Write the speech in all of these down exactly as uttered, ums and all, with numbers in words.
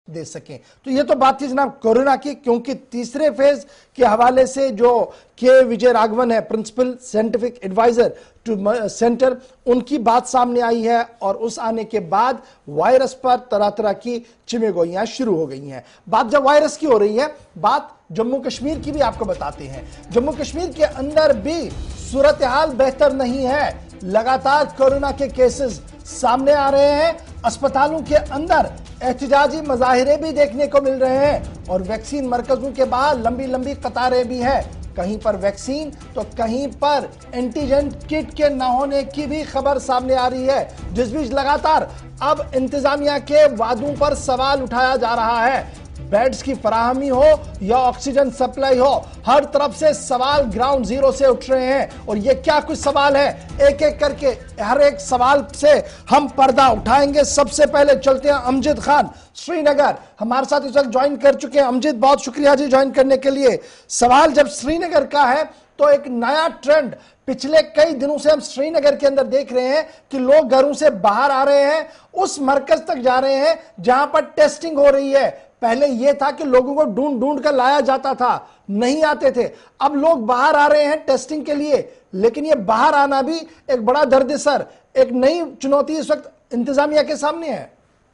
दे सकें। तो ये तो बात थी जनाब कोरोना की, क्योंकि तीसरे फेज के हवाले से जो के विजय राघवन है, principal scientific adviser to centre, उनकी बात सामने आई है और उस आने के बाद वायरस पर तरह तरह की चिमेगोइयां शुरू हो गई हैं। बात जब वायरस की हो रही है, बात जम्मू कश्मीर की भी आपको बताते हैं। जम्मू कश्मीर के अंदर भी सूरत हाल बेहतर नहीं है। लगातार कोरोना के केसेस सामने आ रहे हैं। अस्पतालों के अंदर एहतिजाजी मजाहिरे भी देखने को मिल रहे हैं और वैक्सीन मरकजों के बाहर लंबी लंबी कतारें भी हैं। कहीं पर वैक्सीन तो कहीं पर एंटीजन किट के न होने की भी खबर सामने आ रही है, जिस बीच लगातार अब इंतजामिया के वादों पर सवाल उठाया जा रहा है। बेड्स की फराहमी हो या ऑक्सीजन सप्लाई हो, हर तरफ से सवाल ग्राउंड जीरो से उठ रहे हैं। और ये क्या कुछ सवाल है, एक एक करके हर एक सवाल से हम पर्दा उठाएंगे। सबसे पहले चलते हैं अमजद खान श्रीनगर, हमारे साथ इस वक्त ज्वाइन कर चुके हैं। अमजद, बहुत शुक्रिया जी ज्वाइन करने के लिए। सवाल जब श्रीनगर का है तो एक नया ट्रेंड पिछले कई दिनों से हम श्रीनगर के अंदर देख रहे हैं कि लोग घरों से बाहर आ रहे हैं, उस मरकज तक जा रहे हैं जहां पर टेस्टिंग हो रही है। पहले यह था कि लोगों को ढूंढ ढूंढ कर लाया जाता था, नहीं आते थे। अब लोग बाहर आ रहे हैं टेस्टिंग के लिए, लेकिन यह बाहर आना भी एक बड़ा दर्द-ए-सर, एक नई चुनौती इस वक्त इंतजामिया के सामने है।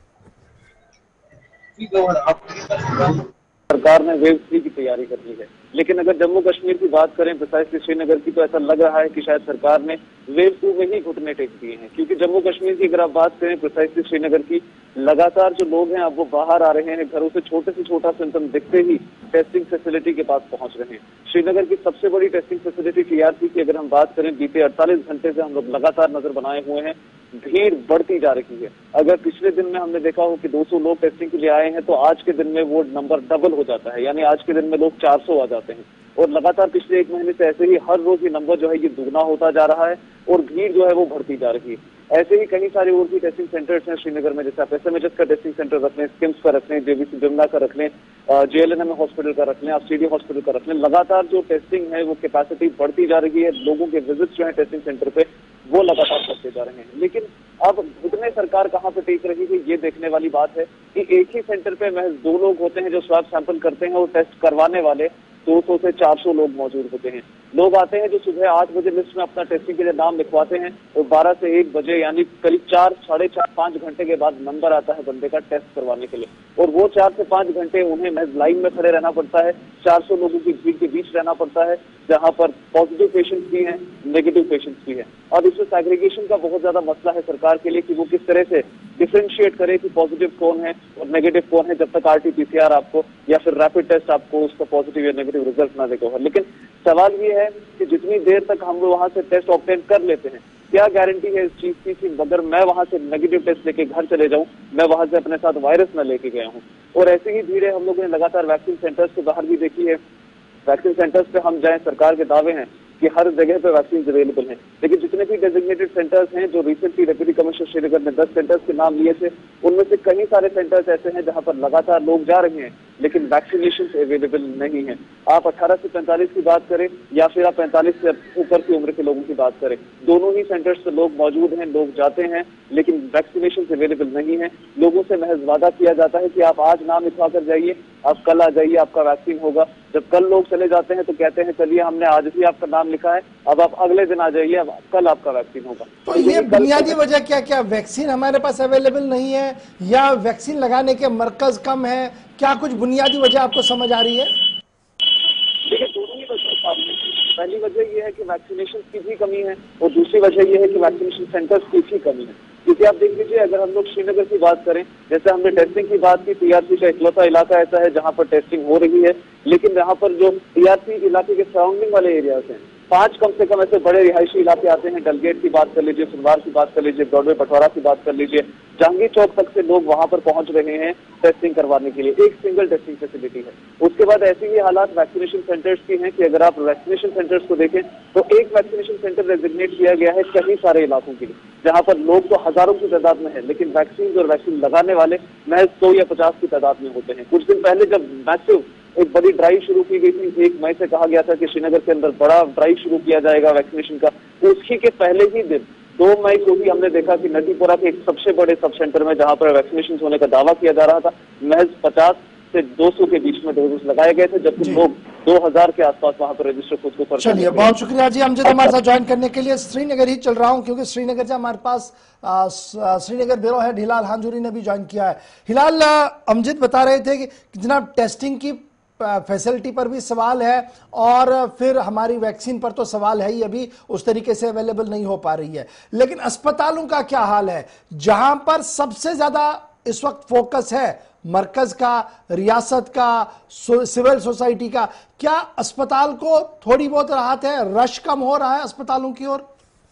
सरकार ने वेव थ्री की तैयारी कर ली है, लेकिन अगर जम्मू कश्मीर की बात करें, प्रिसाइसली श्रीनगर की, तो ऐसा लग रहा है कि शायद सरकार ने वेव टू में ही घुटने टेक दिए हैं। क्योंकि जम्मू कश्मीर की अगर आप बात करें, प्रिसाइसली श्रीनगर की, लगातार जो लोग हैं अब वो बाहर आ रहे हैं, घरों से छोटे से छोटा सिम्टम दिखते ही टेस्टिंग फैसिलिटी के पास पहुंच रहे हैं। श्रीनगर की सबसे बड़ी टेस्टिंग फैसिलिटी टीआरसी की अगर हम बात करें, बीते अड़तालीस घंटे से हम लोग लगातार नजर बनाए हुए हैं, भीड़ बढ़ती जा रही है। अगर पिछले दिन में हमने देखा हो कि दो सौ लोग टेस्टिंग के लिए आए हैं, तो आज के दिन में वो नंबर डबल हो जाता है, यानी आज के दिन में लोग चार सौ आ जाते हैं। और लगातार पिछले एक महीने से ऐसे ही हर रोज ये नंबर जो है ये दुगना होता जा रहा है और भीड़ जो है वो बढ़ती जा रही है। ऐसे ही कई सारे और भी टेस्टिंग सेंटर्स हैं श्रीनगर में, जैसे आप एसएमएचएस का टेस्टिंग सेंटर रख लें, स्किम्स का रख लें, जेबीसी जुमला का रख लें, जेएलएनएम हॉस्पिटल का रख लें, आप सीडी हॉस्पिटल का रख लें। लगातार जो टेस्टिंग है वो कैपेसिटी बढ़ती जा रही है, लोगों के विजिट्स जो है टेस्टिंग सेंटर पे वो लगातार बढ़ते जा रहे हैं। लेकिन अब घुटने सरकार कहाँ पे टेक रही है, ये देखने वाली बात है कि एक ही सेंटर पे महज दो लोग होते हैं जो स्वैब सैंपल करते हैं और टेस्ट करवाने वाले दो सौ से चार सौ लोग मौजूद होते हैं। लोग आते हैं जो सुबह आठ बजे लिस्ट में अपना टेस्टिंग के लिए नाम लिखवाते हैं और बारह से एक बजे यानी करीब चार साढ़े चार पांच घंटे के बाद नंबर आता है बंदे का टेस्ट करवाने के लिए, और वो चार से पांच घंटे उन्हें महज लाइन में खड़े रहना पड़ता है। चार सौ लोगों की भीड़ के बीच रहना पड़ता है, जहां पर पॉजिटिव पेशेंट्स भी हैं, नेगेटिव पेशेंट्स भी हैं। अब इसमें सेग्रीगेशन का बहुत ज्यादा मसला है सरकार के लिए कि वो किस तरह से डिफरेंशिएट करे कि पॉजिटिव कौन है और नेगेटिव कौन है, जब तक आरटीपीसीआर आपको या फिर रैपिड टेस्ट आपको उसका पॉजिटिव या नेगेटिव रिजल्ट ना देगा। लेकिन सवाल ये है कि जितनी देर तक हम लोग वहां से टेस्ट ऑब्टेन कर लेते हैं, क्या गारंटी है इस चीज की कि अगर मैं वहां से नेगेटिव टेस्ट लेके घर चले जाऊं, मैं वहां से अपने साथ वायरस न लेके गया हूं। और ऐसी ही भीड़ हम लोगों ने लगातार वैक्सीन सेंटर्स के बाहर भी देखी है। वैक्सीन सेंटर्स पे हम जाएं, सरकार के दावे हैं कि हर जगह पे वैक्सीन अवेलेबल हैं, लेकिन जितने भी डेजिग्नेटेड सेंटर्स हैं, जो रिसेंटली डेप्यूटी कमिश्नर श्रीनगर ने दस सेंटर्स के नाम लिए थे, उनमें से कई सारे सेंटर्स ऐसे हैं जहां पर लगातार लोग जा रहे हैं लेकिन वैक्सीनेशन अवेलेबल नहीं है। आप अठारह से पैंतालीस की बात करें या फिर आप पैंतालीस से ऊपर की उम्र के लोगों की बात करें, दोनों ही सेंटर्स पर लोग मौजूद हैं, लोग जाते हैं, लेकिन वैक्सीनेशन अवेलेबल नहीं है। लोगों से महज वादा किया जाता है कि आप आज नाम लिखवा कर जाइए, आप कल आ जाइए, आपका वैक्सीन होगा। जब कल लोग चले जाते हैं तो कहते हैं चलिए हमने आज भी आपका नाम लिखा है, अब आप अगले दिन आ जाइए, अब कल आपका वैक्सीन होगा। तो ये बुनियादी वजह क्या क्या वैक्सीन हमारे पास अवेलेबल नहीं है या वैक्सीन लगाने के मरकज कम है, क्या कुछ बुनियादी वजह आपको समझ आ रही है? देखिए, दोनों ही वजह सामने। पहली वजह यह है कि वैक्सीनेशन की भी कमी है और दूसरी वजह यह है कि वैक्सीनेशन सेंटर्स की भी कमी है। क्योंकि आप देख लीजिए, अगर हम लोग श्रीनगर की बात करें, जैसे हमने टेस्टिंग की बात की, टीआरसी का इकलौता इलाका ऐसा है जहां पर टेस्टिंग हो रही है, लेकिन यहाँ पर जो टीआरसी इलाके के सराउंडिंग वाले एरियाज हैं, पांच कम से कम ऐसे बड़े रिहायशी इलाके आते हैं। डलगेट की बात कर लीजिए, सुनवार की बात कर लीजिए, ब्रॉडवे पटवारा की बात कर लीजिए, जहांगीर चौक तक से लोग वहां पर पहुंच रहे हैं टेस्टिंग करवाने के लिए। एक सिंगल टेस्टिंग फैसिलिटी है। उसके बाद ऐसी ही हालात वैक्सीनेशन सेंटर्स की हैं कि अगर आप वैक्सीनेशन सेंटर्स को देखें तो एक वैक्सीनेशन सेंटर डेजिग्नेट किया गया है कई सारे इलाकों के लिए, जहां पर लोग तो हजारों की तादाद में है, लेकिन वैक्सीन और वैक्सीन लगाने वाले महज सौ या पचास की तादाद में होते हैं। कुछ दिन पहले जब मैसिव एक बड़ी ड्राइव शुरू की गई थी, एक मई से कहा गया था कि श्रीनगर के अंदर बड़ा ड्राइव शुरू किया जाएगा वैक्सीनेशन का, उसकी के पहले ही दिन दो मई को भी हमने देखा कि नदीपुरा के एक सबसे बड़े सब सेंटर में जहां पर वैक्सीनेशन होने का दावा किया जा रहा था, महज पचास से दो सौ के बीच में डोजेस लगाए गए थे, जबकि लोग दो हज़ार के आसपास वहां पर रजिस्टर खुद को कर। चलिए, बहुत शुक्रिया जी अमजद हमारे साथ ज्वाइन करने के लिए। श्रीनगर ही चल रहा हूं क्योंकि श्रीनगर से हमारे पास श्रीनगर ब्यूरो हेड हिलाल हांजूरी ने भी ज्वाइन किया है। हिलाल, अमजद बता रहे थे कि जनाब टेस्टिंग की फैसिलिटी पर भी सवाल है और फिर हमारी वैक्सीन पर तो सवाल है ही, अभी उस तरीके से अवेलेबल नहीं हो पा रही है। लेकिन अस्पतालों का क्या हाल है, जहां पर सबसे ज्यादा इस वक्त फोकस है मरकज का, रियासत का, सिविल सोसाइटी का, क्या अस्पताल को थोड़ी बहुत राहत है, रश कम हो रहा है अस्पतालों की ओर?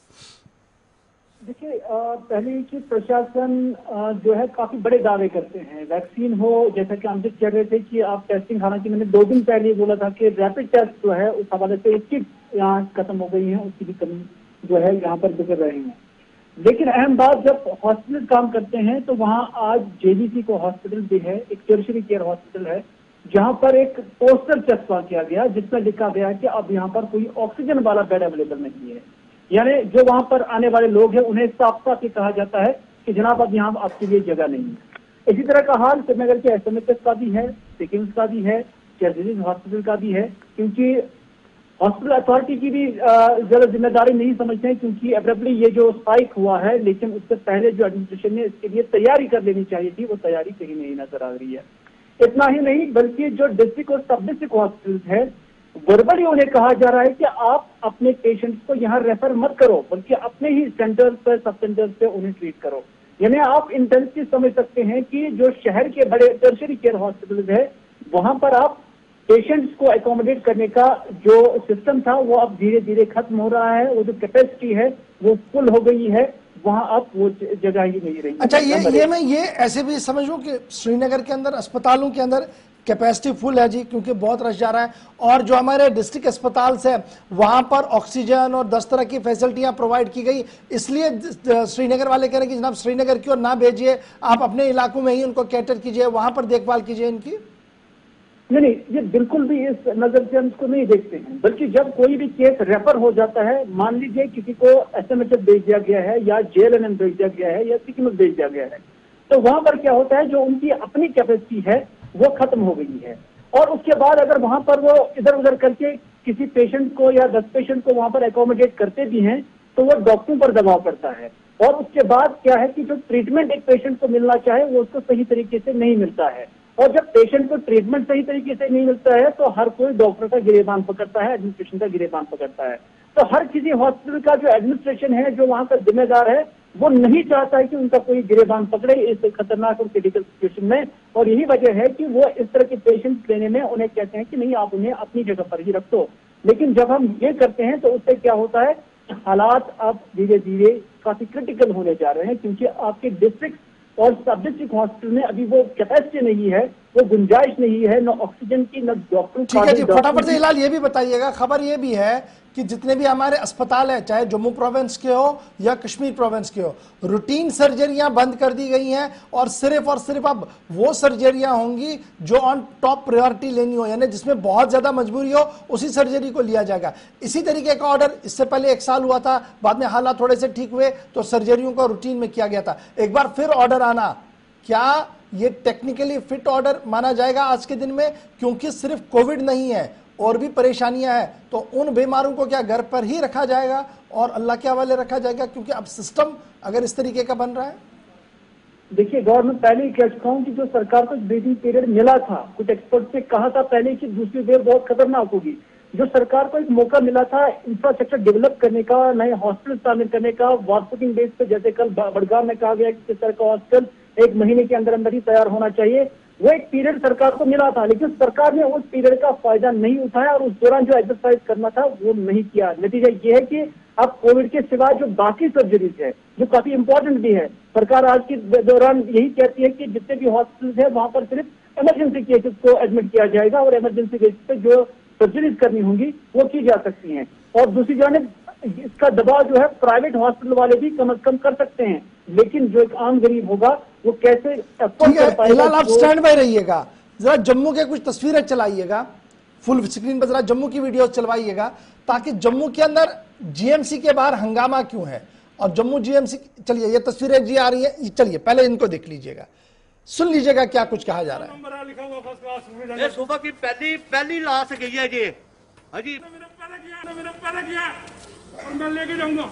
देखिए, पहले कि प्रशासन जो है काफी बड़े दावे करते हैं, वैक्सीन हो, जैसा कि हम जिस कह रहे थे कि आप टेस्टिंग, हालांकि मैंने दो दिन पहले बोला था कि रैपिड टेस्ट जो है उस हवाले से एक किट यहाँ खत्म हो गई है, उसकी भी कमी जो है यहाँ पर गुजर रहे हैं। लेकिन अहम बात, जब हॉस्पिटल काम करते हैं तो वहाँ आज जेबीसी को हॉस्पिटल भी है, एक टर्शियरी केयर हॉस्पिटल है, जहाँ पर एक पोस्टर चस्पा किया गया जिसमें लिखा गया कि अब यहाँ पर कोई ऑक्सीजन वाला बेड अवेलेबल नहीं है। यानी जो वहां पर आने वाले लोग हैं उन्हें साफ साफ ये कहा जाता है कि जनाब अब यहाँ आपके लिए जगह नहीं है। इसी तरह का हाल श्रीनगर के एसएमएचएस का भी है, सिकिम्स का भी है, चर्चिल हॉस्पिटल का भी है, क्योंकि हॉस्पिटल अथॉरिटी की भी ज्यादा जिम्मेदारी नहीं समझते हैं, क्योंकि अब्रप्टली ये जो स्पाइक हुआ है, लेकिन उससे पहले जो एडमिनिस्ट्रेशन ने इसके लिए तैयारी कर लेनी चाहिए थी, वो तैयारी कहीं नहीं नजर आ रही है। इतना ही नहीं, बल्कि जो डिस्ट्रिक्ट और सब डिस्ट्रिक्ट हॉस्पिटल है, वर्बली उन्हें कहा जा रहा है कि आप अपने पेशेंट्स को यहाँ रेफर मत करो, बल्कि अपने ही सेंटर पर, सब सेंटर पे उन्हें ट्रीट करो। यानी आप इंटेंसिव समझ सकते हैं कि जो शहर के बड़े टर्शियरी केयर हॉस्पिटल है, वहां पर आप पेशेंट्स को एकोमोडेट करने का जो सिस्टम था वो अब धीरे धीरे खत्म हो रहा है। वो जो कैपेसिटी है वो फुल हो गई है, वहां अब वो जगह ही नहीं रही। अच्छा, ये ये मैं ये ऐसे भी समझ लूं कि श्रीनगर के अंदर अस्पतालों के अंदर कैपेसिटी फुल है जी, क्योंकि बहुत रश जा रहा है, और जो हमारे डिस्ट्रिक्ट अस्पताल से वहां पर ऑक्सीजन और दस तरह की फैसिलिटियां प्रोवाइड की गई, इसलिए श्रीनगर वाले कह रहे हैं कि जनाब श्रीनगर की ओर ना भेजिए, आप अपने इलाकों में ही उनको कैटर कीजिए, वहां पर देखभाल कीजिए इनकी। नहीं नहीं, ये बिल्कुल भी इस नजर से हम इसको नहीं देखते हैं, बल्कि जब कोई भी केस रेफर हो जाता है, मान लीजिए किसी को एसएमएचएस भेज दिया गया है या जेएलएनएम भेज दिया गया है या सिकिम भेज दिया गया है, तो वहां पर क्या होता है, जो उनकी अपनी कैपेसिटी है वो खत्म हो गई है, और उसके बाद अगर वहां पर वो इधर उधर करके किसी पेशेंट को या दस पेशेंट को वहां पर एकोमोडेट करते भी हैं, तो वो डॉक्टरों पर दबाव पड़ता है, और उसके बाद क्या है कि जो ट्रीटमेंट एक पेशेंट को मिलना चाहे वो उसको सही तरीके से नहीं मिलता है, और जब पेशेंट को ट्रीटमेंट सही तरीके से नहीं मिलता है तो हर कोई डॉक्टर का गिरेबान पकड़ता है, एडमिनिस्ट्रेशन का गिरेबान पकड़ता है। तो हर किसी हॉस्पिटल का जो एडमिनिस्ट्रेशन है, जो वहां का जिम्मेदार है, वो नहीं चाहता है कि उनका कोई गिरेबान पकड़े इस खतरनाक और क्रिटिकल सिचुएशन में, और यही वजह है कि वो इस तरह के पेशेंट लेने में उन्हें कहते हैं कि नहीं, आप उन्हें अपनी जगह पर ही रख दो। लेकिन जब हम ये करते हैं तो उससे क्या होता है, हालात अब धीरे धीरे काफी क्रिटिकल होने जा रहे हैं, क्योंकि आपके डिस्ट्रिक्ट और सब डिस्ट्रिक्ट हॉस्पिटल में अभी वो कैपेसिटी नहीं है, वो गुंजाइश नहीं है, न ऑक्सीजन की, न डॉक्टरों। ठीक है जी, फटाफट से हिलाल ये भी बताइएगा, खबर ये भी है कि जितने भी हमारे अस्पताल है, चाहे जम्मू प्रोविंस के हो या कश्मीर प्रोविंस के हो, रूटीन सर्जरियां बंद कर दी गई हैं, और सिर्फ और सिर्फ अब वो सर्जरियां होंगी जो ऑन टॉप प्रायोरिटी लेनी हो, यानी जिसमें बहुत ज्यादा मजबूरी हो उसी सर्जरी को लिया जाएगा। इसी तरीके का ऑर्डर इससे पहले एक साल हुआ था, बाद में हालात थोड़े से ठीक हुए तो सर्जरियों को रूटीन में किया गया था। एक बार फिर ऑर्डर आना, क्या ये टेक्निकली फिट ऑर्डर माना जाएगा आज के दिन में? क्योंकि सिर्फ कोविड नहीं है और भी परेशानियां हैं, तो उन बीमारों को क्या घर पर ही रखा जाएगा और अल्लाह के हवाले रखा जाएगा, क्योंकि अब सिस्टम अगर इस तरीके का बन रहा है? देखिए, गवर्नमेंट पहले ही कह चुका हूं कि जो सरकार को ब्रीथिंग पीरियड मिला था, कुछ एक्सपर्ट से कहा था पहले कि दूसरी वेव बहुत खतरनाक होगी, जो सरकार को एक मौका मिला था इंफ्रास्ट्रक्चर डेवलप करने का, नए हॉस्पिटल शामिल करने का, वार्पुटिंग बेस पे, जैसे कल बड़गांव में कहा गया कि इस तरह का हॉस्पिटल एक महीने के अंदर अंदर ही तैयार होना चाहिए, वो एक पीरियड सरकार को मिला था, लेकिन सरकार ने उस पीरियड का फायदा नहीं उठाया और उस दौरान जो एक्सरसाइज करना था वो नहीं किया। नतीजा ये है कि अब कोविड के सिवा जो बाकी सर्जरीज है, जो काफी इंपॉर्टेंट भी है, सरकार आज के दौरान यही कहती है कि जितने भी हॉस्पिटल है वहां पर सिर्फ इमरजेंसी केसेस को एडमिट किया जाएगा और इमरजेंसी बेसिस पे जो सर्जरीज करनी होंगी वो की जा सकती हैं। और दूसरी जानिब इसका दबाव जो है प्राइवेट हॉस्पिटल वाले भी कम अज कम कर सकते हैं, लेकिन जो एक आम गरीब होगा वो कैसे अफोर्ड कर पाएगा? आप स्टैंड बाय रहिएगा, जरा जम्मू के कुछ तस्वीरें चलाइएगा, फुल स्क्रीन पर जरा जम्मू की वीडियो चलवाइएगा, ताकि जम्मू के अंदर जीएमसी के बाहर हंगामा क्यों है, और जम्मू जीएमसी, चलिए ये तस्वीरें जी आ रही है, चलिए पहले इनको देख लीजिएगा, सुन लीजिएगा क्या कुछ कहा जा रहा है। ये सुबह की पहली पहली लाश गई है जी। हाजी मेरा पहले किया मेरा पहले किया और मैं लेके जाऊंगा,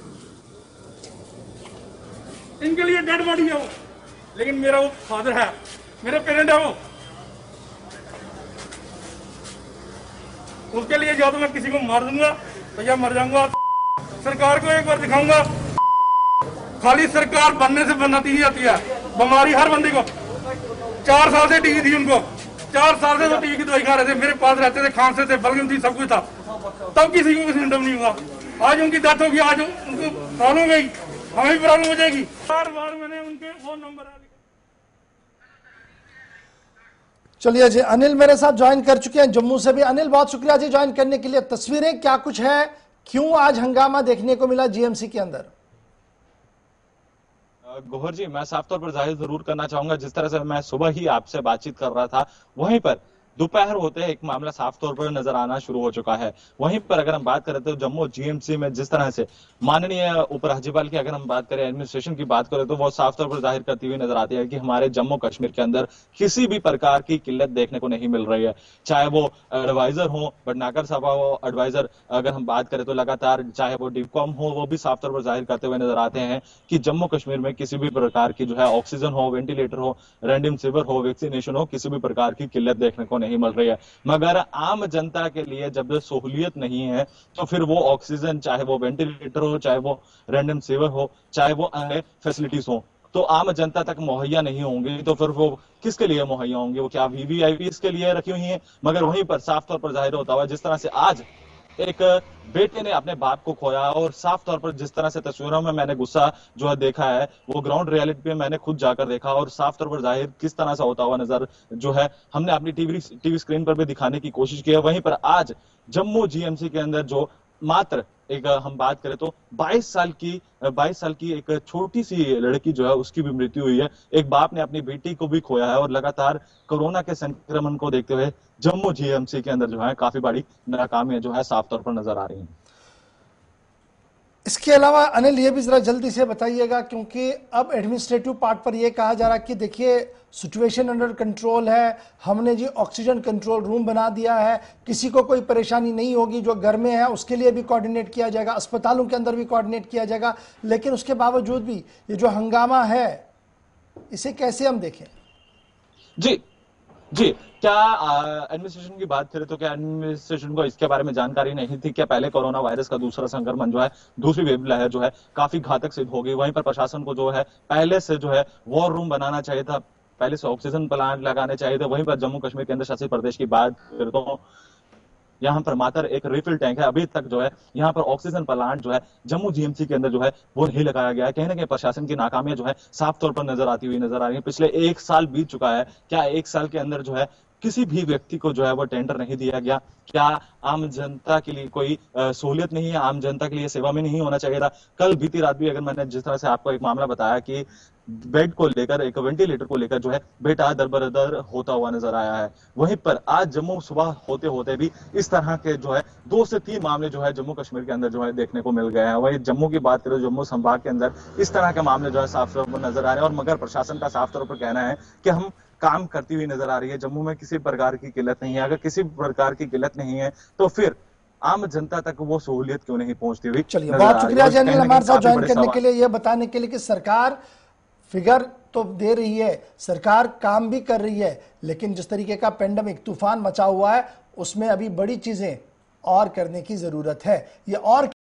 इनके लिए डेड बॉडी है वो, लेकिन मेरा वो फादर है, मेरे पेरेंट है वो, उसके लिए या तो मैं किसी को मार दूंगा तो या मर जाऊंगा। सरकार को एक बार दिखाऊंगा, खाली सरकार बनने से बनाती ही आती है। बीमारी हर बंदे को, चार साल से टीवी थी उनको, चार साल से वो टीवी की दवाई खा रहे थे, मेरे पास रहते थे, खांसते थे, बलगम थी, सब कुछ था, तब किसी को सिम्टम नहीं हुआ। आज उनकी डेथ होगी, आज उनको प्रॉब्लम हो गई, हमें भी प्रॉब्लम हो जाएगी। बार बार मैंने उनके फोन नंबर चलिए जी, अनिल मेरे साथ ज्वाइन कर चुके हैं जम्मू से भी। अनिल बहुत शुक्रिया जी ज्वाइन करने के लिए। तस्वीरें क्या कुछ है, क्यों आज हंगामा देखने को मिला जीएमसी के अंदर? गौहर जी, मैं साफ तौर पर जाहिर जरूर करना चाहूंगा, जिस तरह से मैं सुबह ही आपसे बातचीत कर रहा था, वहीं पर दोपहर होते एक मामला साफ तौर पर नजर आना शुरू हो चुका है। वहीं पर अगर हम बात करें तो जम्मू जीएमसी में जिस तरह से माननीय उपराज्यपाल की अगर हम बात करें, एडमिनिस्ट्रेशन की बात करें, तो वो साफ तौर पर जाहिर करती हुई नजर आती है कि हमारे जम्मू कश्मीर के अंदर किसी भी प्रकार की किल्लत देखने को नहीं मिल रही है। चाहे वो एडवाइजर हो, भटनागर सभा हो, एडवाइजर अगर हम बात करें तो लगातार, चाहे वो डिफकॉम हो, वो भी साफ तौर पर जाहिर करते हुए नजर आते हैं कि जम्मू कश्मीर में किसी भी प्रकार की जो है ऑक्सीजन हो, वेंटिलेटर हो, रेमडेसिविर हो, वैक्सीनेशन हो, किसी भी प्रकार की किल्लत देखने को नहीं मिल रही है। मगर आम जनता के लिए जब सहूलियत नहीं है तो फिर वो ऑक्सीजन, चाहे वो वेंटिलेटर हो, चाहे वो रेमडेसिविर हो, चाहे वो अन्य फैसिलिटीज हो, तो आम जनता तक मुहैया नहीं होंगी, तो फिर वो किसके लिए मुहैया होंगे? वो क्या वीवीआईपी के लिए रखी हुई है? मगर वहीं पर साफ तौर पर जाहिर होता हुआ जिस तरह से आज एक बेटे ने अपने बाप को खोया, और साफ तौर पर जिस तरह से तस्वीरों में मैंने गुस्सा जो है देखा है, वो ग्राउंड रियलिटी पे मैंने खुद जाकर देखा, और साफ तौर पर जाहिर किस तरह से होता हुआ नजर जो है हमने अपनी टीवी टीवी स्क्रीन पर भी दिखाने की कोशिश की है। वहीं पर आज जम्मू जीएमसी के अंदर जो मात्र एक हम बात करें तो बाईस साल की बाईस साल की एक छोटी सी लड़की जो है उसकी भी मृत्यु हुई है। एक बाप ने अपनी बेटी को भी खोया है, और लगातार कोरोना के संक्रमण को देखते हुए जम्मू जीएमसी के अंदर जो है काफी बड़ी नाकामी जो है साफ तौर पर नजर आ रही है। इसके अलावा अनिल ये भी जरा जल्दी से बताइएगा, क्योंकि अब एडमिनिस्ट्रेटिव पार्ट पर यह कहा जा रहा है कि देखिए सिचुएशन अंडर कंट्रोल है, हमने जी ऑक्सीजन कंट्रोल रूम बना दिया है, किसी को कोई परेशानी नहीं होगी, जो घर में है उसके लिए भी कोऑर्डिनेट किया जाएगा, अस्पतालों के अंदर भी कोऑर्डिनेट किया जाएगा। लेकिन उसके बावजूद भी ये जो हंगामा है, इसे कैसे हम देखें? जी जी, क्या एडमिनिस्ट्रेशन की बात करें तो क्या एडमिनिस्ट्रेशन को इसके बारे में जानकारी नहीं थी? क्या पहले कोरोना वायरस का दूसरा संक्रमण जो है, दूसरी वेव है जो है काफी घातक सिद्ध हो गई? वहीं पर प्रशासन को जो है पहले से जो है वॉर रूम बनाना चाहिए था, पहले से ऑक्सीजन प्लांट लगाने चाहिए थे। वहीं पर जम्मू कश्मीर केंद्र शासित प्रदेश की बात करें तो यहाँ पर मात्र एक रिफिल टैंक है, अभी तक जो है यहाँ पर ऑक्सीजन प्लांट जो है जम्मू जीएमसी के अंदर जो है वो नहीं लगाया गया है। कहीं ना कहीं प्रशासन की नाकामियां जो है साफ तौर पर नजर आती हुई नजर आ रही है। पिछले एक साल बीत चुका है, क्या एक साल के अंदर जो है किसी भी व्यक्ति को जो है वो टेंडर नहीं दिया गया? क्या आम जनता के लिए कोई सहूलियत नहीं है? आम जनता के लिए सेवा में नहीं होना चाहिए था? कल बीती रात भी अगर मैंने जिस तरह से आपको एक मामला बताया कि बेड को लेकर, एक वेंटिलेटर को लेकर जो है बेटा दरबदर होता हुआ नजर आया है, वहीं पर आज जम्मू सुबह होते होते भी इस तरह के जो है दो से तीन मामले जो है जम्मू कश्मीर के अंदर जो है देखने को मिल गए हैं। वहीं जम्मू की बात करें, जम्मू संभाग के अंदर इस तरह के मामले जो है साफ तौर पर नजर आ रहे हैं, और मगर प्रशासन का साफ तौर पर कहना है कि हम काम करती हुई नजर आ रही है, जम्मू में किसी प्रकार की किल्लत नहीं है। अगर किसी प्रकार की किल्लत नहीं है तो फिर आम जनता तक वो सहूलियत क्यों नहीं पहुंचती हुई? चलिए, बहुत शुक्रिया जी अनिल हमारे साथ ज्वाइन करने के लिए, यह बताने के लिए कि सरकार फिगर तो दे रही है, सरकार काम भी कर रही है, लेकिन जिस तरीके का पेंडेमिक तूफान मचा हुआ है उसमें अभी बड़ी चीजें और करने की जरूरत है। ये और